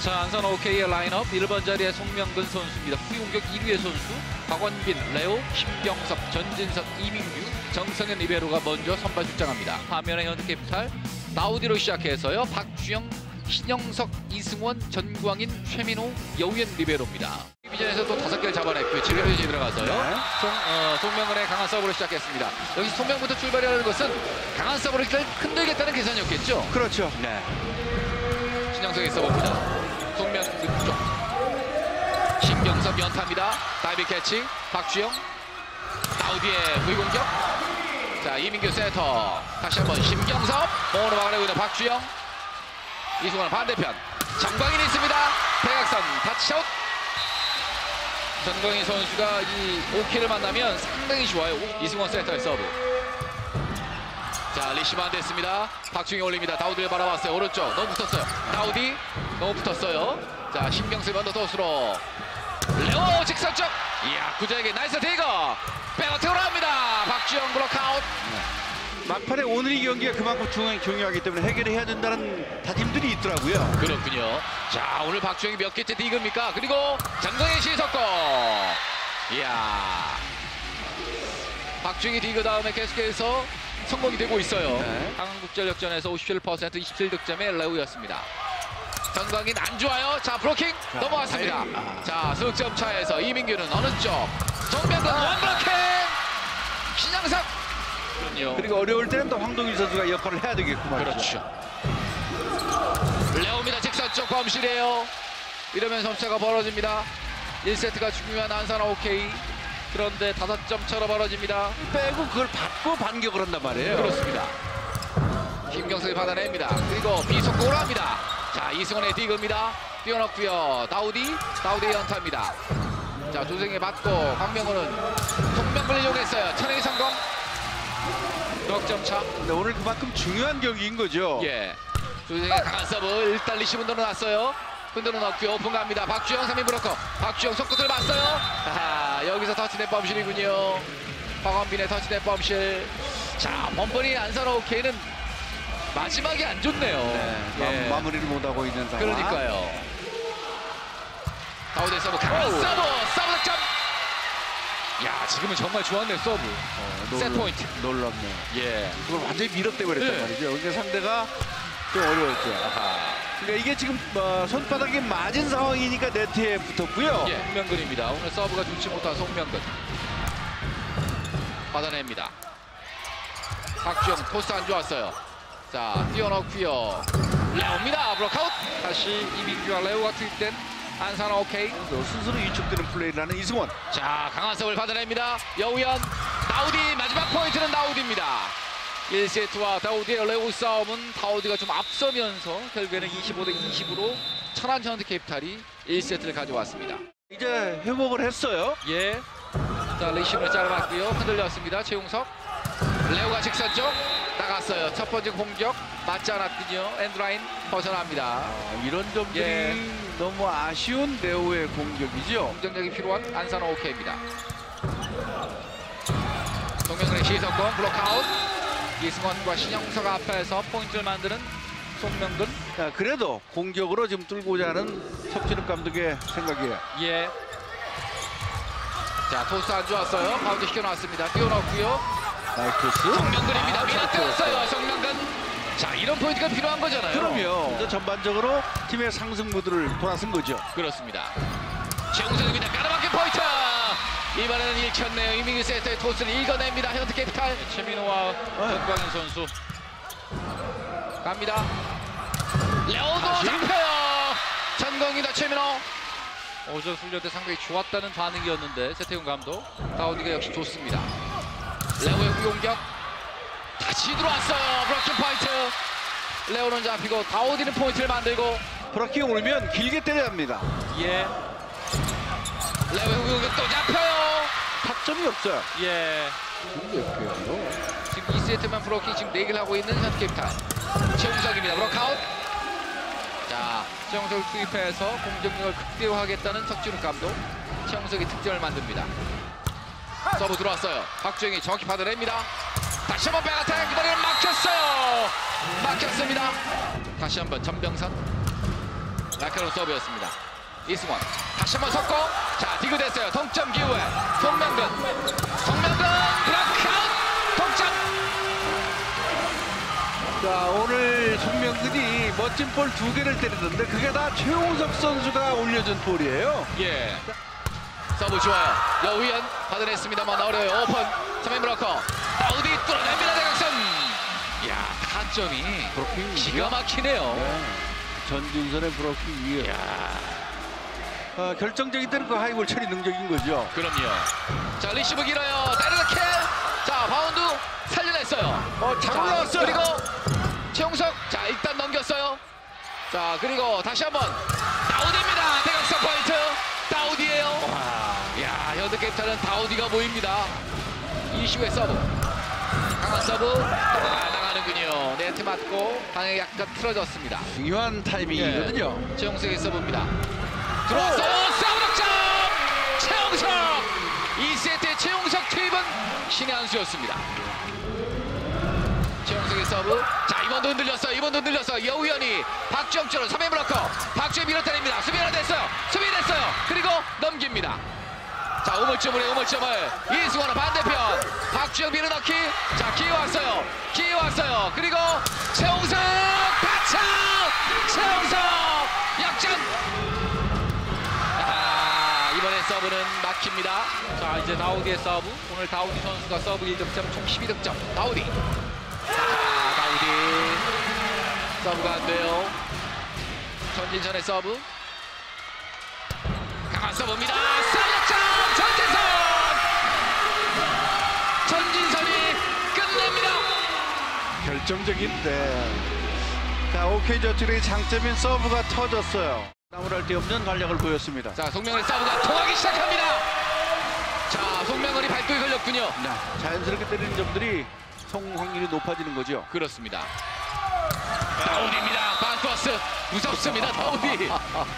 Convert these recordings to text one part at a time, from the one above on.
자, 안산 OK의 라인업 1번 자리에 송명근 선수입니다. 후위공격 1위의 선수 박원빈, 레오, 신병섭, 전진석, 이민규, 정성현 리베로가 먼저 선발 출장합니다. 화면에 현대캐피탈 나우디로 시작해서요. 박주영, 신영석, 이승원, 전광인, 최민호, 여우현 리베로입니다. 디비전에서 또 5개를 잡아냈고요. 7회전이 들어가서요. 네. 송명근의 강한 서브로 시작했습니다. 여기 송명부터 출발이라는 것은 강한 서브를 일단 흔들겠다는 계산이었겠죠? 그렇죠. 네. 신영석의 서브입니다. 송명근 쪽. 신병섭 연타입니다. 다이빙 캐치. 박주영. 나우디의 후위공격. 자, 이민규 세터. 다시 한번 신병섭. 몸으로 막아내고 있는 박주영. 이승원 반대편. 전광인이 있습니다. 대각선 타치아웃. 전광인 선수가 이 오키를 만나면 상당히 좋아요. 이승원 세터의 서브. 자, 리시브 안 됐습니다. 박주영이 올립니다. 다우디를 바라봤어요. 오른쪽 너무 붙었어요. 다우디 너무 붙었어요. 자, 신병섭 언더토스로 레오 직선쪽. 이야, 구자에게 나이스 디거. 백어택으로 합니다. 박주영 블록아웃. 막판에 오늘 이 경기가 그만큼 중요하기 때문에 해결해야 된다는 다짐들이 있더라고요. 그렇군요. 자, 오늘 박주영이 몇 개째 디그입니까? 그리고 전광인 시석고. 이야, 박주영이 디그 다음에 계속해서 성공이 되고 있어요. 네. 한국전력전에서 57%, 27득점의 레오였습니다. 전광인 안 좋아요. 자, 브로킹 넘어갔습니다. 자, 석점 차에서 이민규는 어느 쪽? 정명근 원브로킹! 신영석! 그리고 어려울 때는 또 황동일 선수가 역할을 해야 되겠구만. 그렇죠. 레오입니다. 직선 쪽 범실이에요. 이러면 점차가 벌어집니다. 1세트가 중요한 안산 OK. 그런데 5점 차로 벌어집니다. 빼고 그걸 받고 반격을 한단 말이에요. 그렇습니다. 김경석이 받아냅니다. 그리고 비속공으로 합니다. 자, 이승원의 디그입니다. 뛰어넣고요. 다우디 연타입니다. 자, 조승이 받고 강명훈은 송명근을 이용했어요. 천행이 성공. 넉점 차. 근데 오늘 그만큼 중요한 경기인 거죠. 예. 조승의 강한 서브. 일단 리시브 흔들어놨어요. 흔들어 넣고요. 오픈 갑니다. 박주영 3인 브로커. 박주영 손끝을 봤어요. 아하, 여기서 터치넷 범실이군요. 박원빈의 터치넷 범실. 자, 번번이 안산 OK는 마지막이 안 좋네요. 네, 예. 마무리를 못하고 있는 상황. 그러니까요. 다우디 서브 강한 서브 득점. 야, 지금은 정말 좋았네요. 서브. 셋 포인트. 놀랍네요. 예. 그걸 완전히 밀어떼버렸단 네. 말이죠. 근데 상대가 좀 어려웠죠. 아하. 그러니까 이게 지금 손바닥에 맞은 상황이니까 네트에 붙었고요. 예, 송명근입니다. 오늘 서브가 좋지 못한 송명근. 받아냅니다. 박주영 토스 안 좋았어요. 자, 뛰어넣고요. 레오입니다. 블록아웃. 다시 이민규와 레오가 투입된 안산 OK. 스스로 위축되는 플레이를 하는 이승원. 자, 강한 서브를 받아냅니다. 여우현, 다우디. 마지막 포인트는 다우디입니다. 1세트와 다우디의 레오 싸움은 다우디가 좀 앞서면서 결국에는 25대 20으로 천안 현대캐피탈이 1세트를 가져왔습니다. 이제 회복을 했어요. 예. 자, 리시브를 짧았고요. 흔들렸습니다. 최용석. 레오가 직선 쪽 나갔어요. 첫 번째 공격 맞지 않았군요. 엔드라인 벗어납니다. 이런 점들이 너무 아쉬운 레오의 공격이죠. 공격력이 필요한 안산 OK입니다. 송명근의 시선권 블록아웃. 이승원과 신영석 앞에서 포인트를 만드는 송명근. 자, 그래도 공격으로 지금 뚫고자 하는 석진욱 감독의 생각이에요. 예. 자, 토스 안 좋았어요. 가운데 시켜놨습니다. 뛰어넣고요. 나이토스. 송명근입니다. 밀어뜨렸어요. 송명근. 자, 이런 포인트가 필요한 거잖아요. 그럼요. 이제 전반적으로 팀의 상승 무드를 돌아선 거죠. 그렇습니다. 최용석입니다. 까다박힌 포인트. 이번에는 읽혔네요. 이민규 세터의 토스를 읽어냅니다. 현대캐피탈. 최민호와 전광인 선수 갑니다. 레오도 잡혀요. 전광인과 최민호. 오전 훈련 때 상당히 좋았다는 반응이었는데 세태훈 감독. 다우디가 역시 좋습니다. 레오의 후공격 다시 들어왔어요. 브로킹 포인트. 레오는 잡히고 다우디는 포인트를 만들고. 브라킹 올면 길게 때려야 합니다. 예. 레오의 후공격 또 잡혀요. 타점이 없어요. 예. 지금 2세트만 브로킹 지금 4개를 하고 있는 현대캐피탈. 최용석입니다. 브로크아웃. 자, 최용석을 투입해서 공격력을 극대화하겠다는 석진욱 감독. 최용석이 득점을 만듭니다. 서브 들어왔어요. 박주영이 정확히 받아냅니다. 다시 한번 백어택. 이번에는 막혔어요. 막혔습니다. 다시 한번 전병선. 날카로운 서브였습니다. 이승원 다시 한번 속공. 자, 디그됐어요. 동점 기회. 송명근 블락아웃. 동점. 자, 오늘 송명근이 멋진 볼 2개를 때리던데 그게 다 최용석 선수가 올려준 볼이에요. 예. 서브 좋아요. 여우현 받아냈습니다만 어려워요. 오픈. 3인 브로커. 다우디 뚫어냅니다. 대각선. 이야, 타점이 브로킹 기가 막히네요. 네. 전진선의 브로킹 위에. 결정적인 때는 그 하이볼 처리 능력인 거죠. 그럼요. 자, 리시브 길어요. 다이렉트 킬. 자, 바운드 살려냈어요. 잘 자, 올라왔어요. 그리고 최용석. 자, 일단 넘겼어요. 자, 그리고 다시 한번 다우디입니다. 대각선 포인트. 다우디예요. 이야, 현대캐피탈은 다우디가 보입니다. 이슈의 서브. 강한 서브. 나가는군요. 네트 맞고 방에 약간 틀어졌습니다. 중요한 타이밍이거든요. 최용석의 서브입니다. 들어왔어. 서브 득점. 최용석. 2세트의 최용석 투입은 신의 한 수였습니다. 최용석의 서브. 자, 이번도 흔들렸어요. 여우현이 박주영 쪽으로 3인 블로커. 박주영 밀어내립니다. 수비 하나 됐어요. 그리고 넘깁니다. 자, 우물쭈물에 우물쭈물. 이승원은 반대편. 박주영 밀어넣기. 자, 기회 왔어요. 그리고 최용석 타차. 최용석 역전. 이번에 서브는 막힙니다. 자, 이제 다우디의 서브. 오늘 다우디 선수가 서브 1득점, 총 12득점. 다우디. 다우디. 서브가 안 돼요. 전진선의 서브. 강한 서브입니다. 서브득점. 전진선이 끝냅니다. 결정적인데. 자, OK저축의 장점인 서브가 터졌어요. 나무랄 데 없는 활약을 보였습니다. 자, 송명근의 서브가 통하기 시작합니다. 자, 송명근이 발도에 걸렸군요. 네, 자연스럽게 때리는 점들이 성 확률이 높아지는 거죠. 그렇습니다. 다우디입니다. 반토스 무섭습니다. 다우디.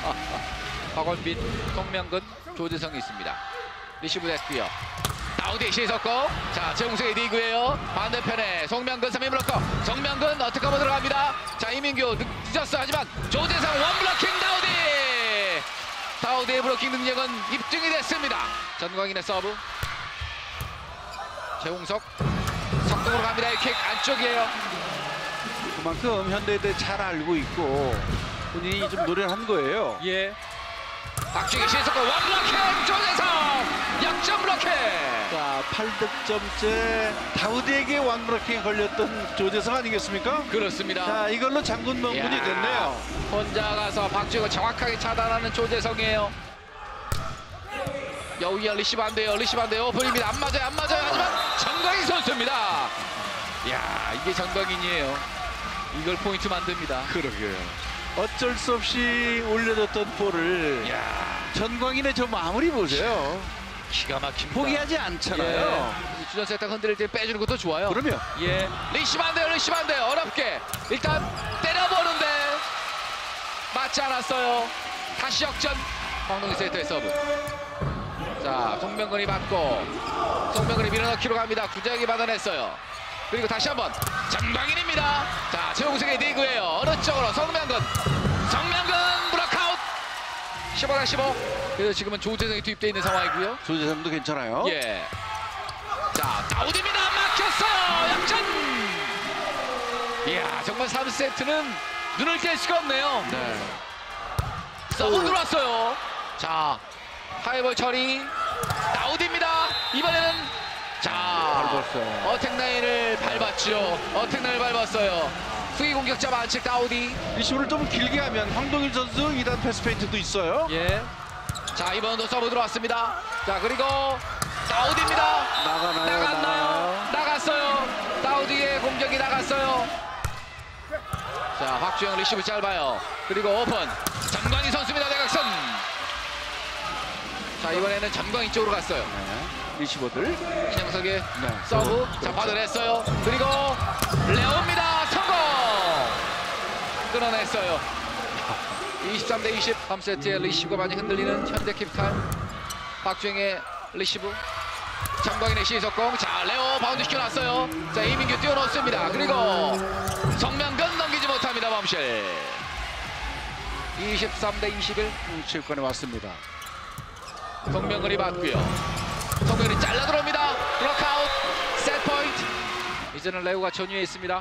박원빈, 송명근, 조재성이 있습니다. 리시브 됐고요. 다우디 시석고. 자, 최용석의 리그예요. 반대편에 송명근 3인 블로커. 송명근 어떻게 한번 들어갑니다. 자, 이민규 늦었어. 하지만 조재성 원블로킹 다우디. 다우디의 블로킹 능력은 입증이 됐습니다. 전광인의 서브. 최용석 석동으로 갑니다. 이 킥 안쪽이에요. 그만큼 현대에 대해 잘 알고 있고 본인이 좀 노련한 거예요. 예. 박주희 시석고 원블로킹 조재성 역전 블로킹. 자, 8득점째 다우디에게 완브로킹에 걸렸던 조재성 아니겠습니까? 그렇습니다. 자, 이걸로 장군 명분이 이야, 됐네요. 혼자 가서 박주희가 정확하게 차단하는 조재성이에요. 여우현 리시브 안 돼요. 오픈입니다. 안 맞아요. 하지만 전광인 선수입니다. 이야, 이게 전광인이에요. 이걸 포인트 만듭니다. 그러게요. 어쩔 수 없이 올려줬던 볼을 이야, 전광인의 저 마무리 보세요. 기가 막힙니다. 포기하지 않잖아요. 예. 주전 세트 흔들릴 때 빼주는 것도 좋아요. 그러면 예. 리시브 안 돼요. 어렵게 일단 때려보는데 맞지 않았어요. 다시 역전. 황동희 세트의 서브. 자, 송명근이 받고 송명근이 밀어넣기로 갑니다. 구자혁이 받아냈어요. 그리고 다시 한번 전광인입니다. 자, 최용석의 리그예요. 어느 쪽으로 송명근 블락아웃. 15-15. 그래서 지금은 조재성이 투입되어 있는 상황이고요. 조재성도 괜찮아요. 예. 자, 다우디입니다. 막혔어요. 역전. 이야, 정말 3세트는 눈을 뗄 수가 없네요. 네. 서브 들어왔어요. 자, 하이볼 처리. 다우디입니다. 이번에는 자, 밟았어요. 어택라인을 밟았어요. 후위 공격자 반칙 다우디. 리시브를 좀 길게 하면 황동일 선수 2단 패스 페인트도 있어요. 예. 자, 이번도 서브 들어왔습니다. 자, 그리고 다우디입니다. 나가나요? 나갔어요. 다우디의 공격이 나갔어요. 자, 박주영 리시브 짧아요. 그리고 오픈. 전광인 선수입니다. 대각선. 자, 이번에는 전광인 쪽으로 갔어요. 네. 리시버들. 신영석의 네. 서브. 그렇죠. 자, 받아냈어요. 그리고 레오입니다. 성공. 끊어냈어요. 23-20. 3세트의 리시브가 많이 흔들리는 현대캐피탈. 박주영의 리시브. 전광인의 시석공. 자, 레오 바운드 시켜놨어요. 자, 이민규 띄워놓습니다. 그리고 송명근 넘기지 못합니다. 범실. 23대 21. 체육관에 왔습니다. 송명근이 맞고요. 송명근이 잘라 들어옵니다. 블록아웃. 셋 포인트. 이제는 레오가 전위에 있습니다.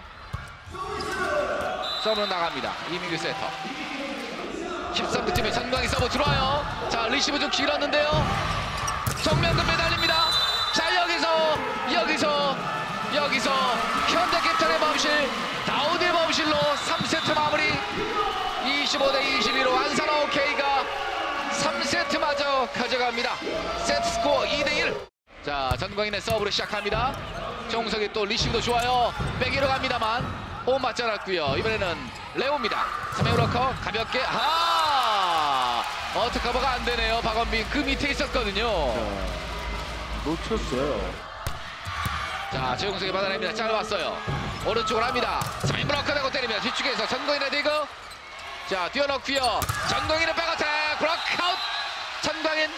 서브는 나갑니다. 이민규 세터. 13득점에 전광희 서브 들어와요. 자, 리시브 좀 길었는데요. 송명근 매달립니다. 자, 여기서 현대캐피탈의 범실, 다우드의 범실로 3세트 마무리. 25대 22로 안산 OK가 3세트마저 가져갑니다. 세트 스코어 2대1. 자, 전광인의 서브로 시작합니다. 정우석이 또 리시브도 좋아요. 백이로 갑니다만 호흡 맞지 않았고요. 이번에는 레오입니다. 3회 브로커 가볍게 어트커버가 안 되네요. 박원빈 그 밑에 있었거든요. 놓쳤어요. 자, 최용석이 받아냅니다. 짧았어요. 오른쪽으로 합니다. 3인 브로커 되고 때립니다. 뒤쪽에서 전광인의 디그. 자, 뛰어넣고요. 전광인의 백어택 브로크아웃. 전광인.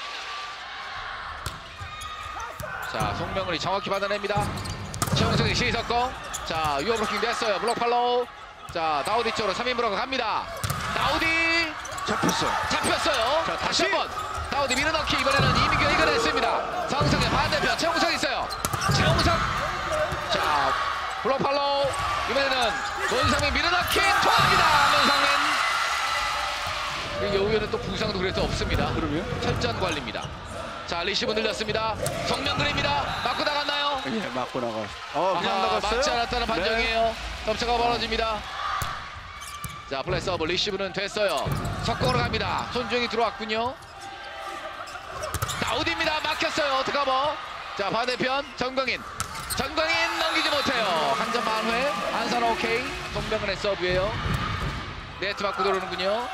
자, 송명근이 정확히 받아냅니다. 최용석이 시석공. 자, 유어 브로킹 됐어요. 블록 팔로우. 자, 다우디 쪽으로 3인 브로커 갑니다. 다우디 잡혔어요. 자, 다시 한번 다우디 밀어넣기. 이번에는 이민규가 이겨냈습니다. 정석의 반대편 최용석 있어요. 최용석. 자, 블록 팔로우. 이번에는 문성민 밀어넣기 통합니다. 문성민. 여우에는 또 부상도 그래서 없습니다. 그러면? 철저한 관리입니다. 자, 리시브 늘렸습니다. 송명근입니다. 맞고 나갔나요? 예, 맞고 나갔어요. 그냥 나갔어요? 맞지 않았다는 판정이에요. 덮쳐가 벌어집니다. 자, 플레이 서브 리시브는 됐어요. 석공으로 갑니다. 손주영이 들어왔군요. 다우디입니다. 막혔어요. 어떡하버. 자, 반대편 전광인 넘기지 못해요. 한 점 만회. 안산 오케이. 송명근의 서브예요. 네트 맞고 들어오는군요.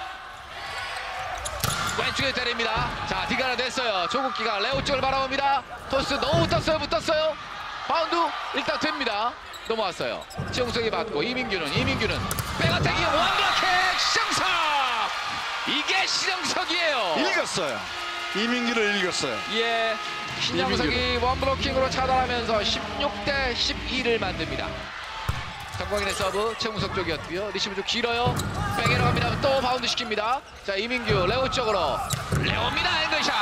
왼쪽에 때립니다. 자, 디가나 됐어요. 조국기가 레오 쪽을 바라봅니다. 토스 너무 붙었어요. 바운드 일단 됩니다. 넘어왔어요. 최용석이 맞고 이민규는 백어택이 원블로킹 시정석. 이게 시정석이에요. 읽었어요. 이민규를 읽었어요. 예, 신영석이 원블로킹으로 차단하면서 16대 12를 만듭니다. 전광인의 서브 최웅석 쪽이었고요. 리시브 좀 길어요. 백에러 갑니다. 또 바운드 시킵니다. 자, 이민규 레오 쪽으로. 레오입니다. 앵글샷.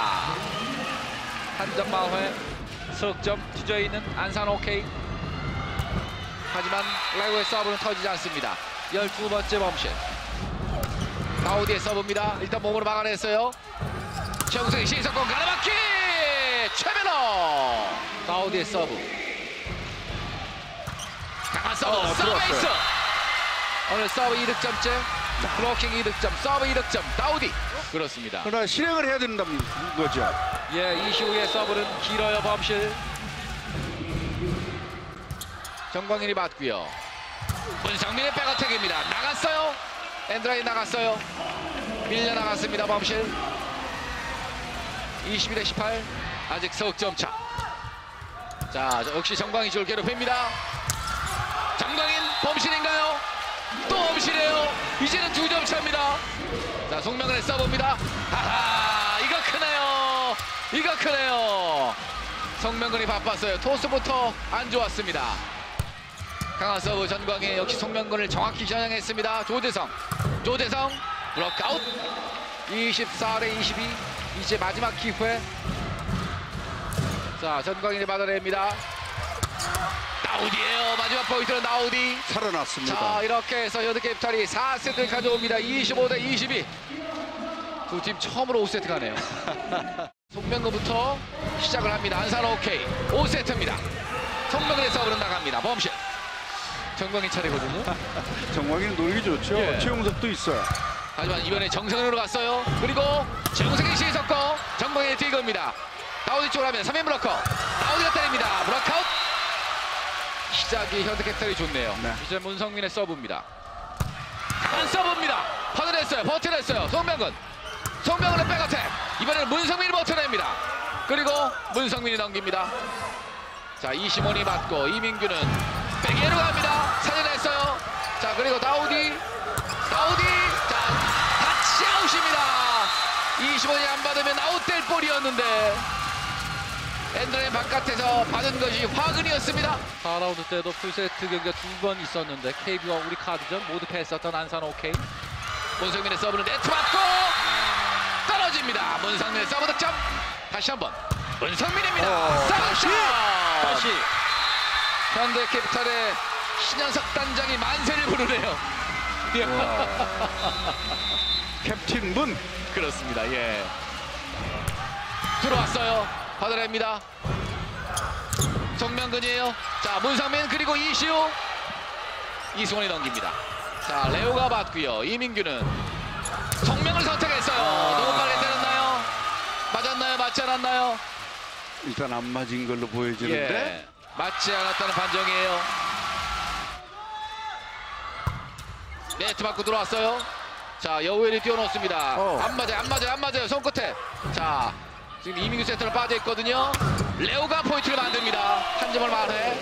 한 점 만회. 석점 뒤져있는 안산 오케이. 하지만 레오의 서브는 터지지 않습니다. 12번째 범실. 다우디의 서브입니다. 일단 몸으로 막아냈어요. 최웅석의 시석공 가로막기. 최면호. 다우디의 서브. 강한 서브, 서브에이스. 오늘 서브 2득점째, 블로킹 2득점, 서브 2득점, 다우디. 그렇습니다. 그러나 실행을 해야 된다는 거죠. 예, 이시우의 서브는 길어요. 범실. 정광인이 맞고요. 문성민의 백어택입니다. 나갔어요. 엔드라인 나갔어요. 밀려나갔습니다. 범실. 21대 18. 아직 석점 차. 자, 역시 정광인 쪽을 괴롭힙니다. 정광인 범실인가요? 또 범실이에요. 이제는 2점 차입니다. 자, 송명근의 서브입니다. 하하, 이거 크네요. 송명근이 바빴어요. 토스부터 안 좋았습니다. 강한 서브 전광인. 역시 송명근을 정확히 겨냥했습니다. 조재성 블록아웃. 24대 22. 이제 마지막 기회. 자, 전광인이 받아냅니다. 다우디예요. 마지막 포인트는 다우디. 살아났습니다. 자, 이렇게 해서 현대캐피탈이 4세트를 가져옵니다. 25대 22. 두 팀 처음으로 5세트 가네요. 송명근부터 시작을 합니다. 안산 오케이. 5세트입니다. 송명근의 서브는 나갑니다. 범실. 정광인 차례거든요. 정광이는 놀기 좋죠. 예. 최용석도 있어요. 하지만 이번에 정성현으로 갔어요. 그리고 정성현이 시석고 정광인의 디그입니다. 다우디 쪽으로 하면 3인 블로커. 다우디가 때립니다. 블록아웃. 시작이 현대캐피탈이 좋네요. 네. 이제 문성민의 서브입니다. 강한 서브입니다. 받아냈어요. 버텨냈어요. 송명근의 백어택. 이번에는 문성민이 버텨냅니다. 그리고 문성민이 넘깁니다. 자, 이시몬이 맞고 이민규는 백예로 갑니다. 살려냈어요. 자, 그리고 다우디. 자, 같이 아웃입니다. 이시몬이 안 받으면 아웃될 볼이었는데 엔드라인 바깥에서 받은 것이 화근이었습니다. 4라운드 때도 풀세트 경기가 2번 있었는데 KB와 우리 카드전 모두 패했었던 안산 오케이. 문성민의 서브는 네트 맞고 떨어집니다. 문성민의 서브 득점. 다시 한번 문성민입니다. 서브샷. 다시. 현대캐피탈의 신현석 단장이 만세를 부르네요. 캡틴 문. 그렇습니다. 예. 들어왔어요. 받아냅니다. 정명근이에요. 자, 문상민 그리고 이시우. 이승원이 넘깁니다. 자, 레오가 받고요. 이민규는 정명을 선택했어요. 너무 빨리 때렸나요? 맞았나요? 맞지 않았나요? 일단 안 맞은 걸로 보여지는데. 예. 맞지 않았다는 판정이에요. 네트 맞고 들어왔어요. 자, 여우엘이 뛰어놓습니다. 안 맞아요. 손끝에. 자, 지금 이민규 센터로 빠져 있거든요. 레오가 포인트를 만듭니다. 한 점을 만회.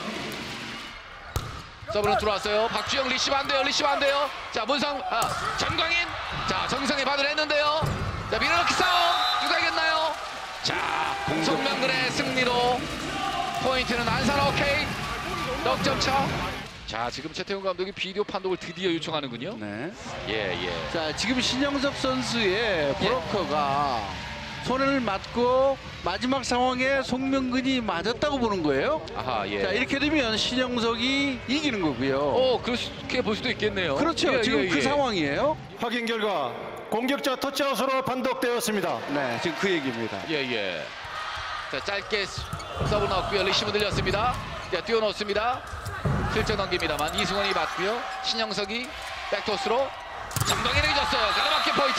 서브는 들어왔어요. 박주영 리시브 안 돼요. 자, 전광인. 자, 정성이 받아냈는데요. 자, 밀어넣기 싸움. 누가 이겼나요? 자, 송명근의 승리로 포인트는 안산 오케이. 넉점 차. 자, 지금 최태훈 감독이 비디오 판독을 드디어 요청하는군요. 네. 예. 자, 지금 신영석 선수의 브로커가 손을 맞고 마지막 상황에 송명근이 맞았다고 보는 거예요. 아하, 예. 자, 이렇게 되면 신영석이 이기는 거고요. 그렇게 볼 수도 있겠네요. 그렇죠. 지금 그 상황이에요. 확인 결과 공격자 터치아웃으로 판독되었습니다. 네, 지금 그 얘기입니다. 예. 자, 짧게 서브 넣었고요. 리시브 들렸습니다. 자, 뛰어놓습니다. 슬쩍 넘깁니다만 이승원이 받고요. 신영석이 백토스로 정동현에게 줬어요. 가로막힌 포인트.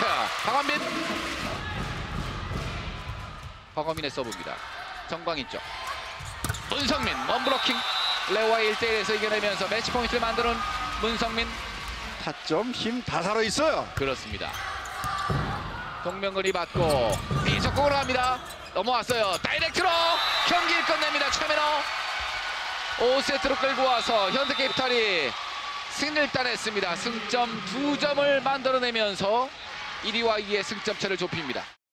박원민의 서브입니다. 정광인 쪽. 문성민 원브로킹. 레오와의 1대1에서 이겨내면서 매치 포인트를 만드는 문성민. 타점, 힘 다 살아있어요. 그렇습니다. 동명근이 받고 비속공으로 갑니다. 넘어왔어요. 다이렉트로 경기를 끝냅니다. 최민호. 5세트로 끌고 와서 현대캐피탈이 승리를 따냈습니다. 승점 2점을 만들어내면서 1위와 2위의 승점차를 좁힙니다.